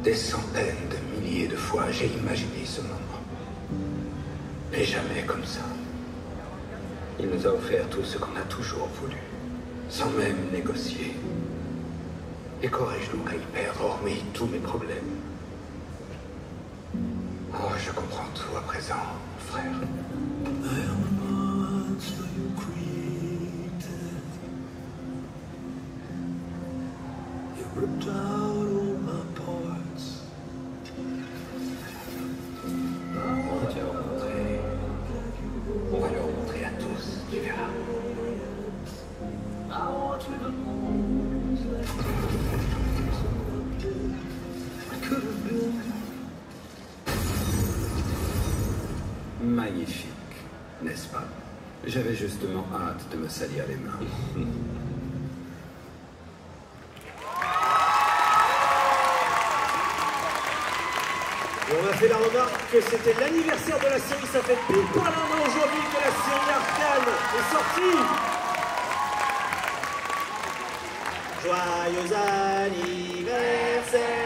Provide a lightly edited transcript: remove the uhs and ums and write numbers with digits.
Des centaines de milliers de fois, j'ai imaginé ce moment. Mais jamais comme ça. Il nous a offert tout ce qu'on a toujours voulu, sans même négocier. Et qu'aurais-je donc à y perdre, hormis tous mes problèmes? Oh, je comprends tout à présent, frère. On va leur montrer à tous, tu verras. Magnifique, n'est-ce pas? J'avais justement hâte de me salir les mains. Et on a fait la remarque que c'était l'anniversaire de la série, ça fait pile poil un an aujourd'hui que la série Arcane est sortie. Joyeux anniversaire.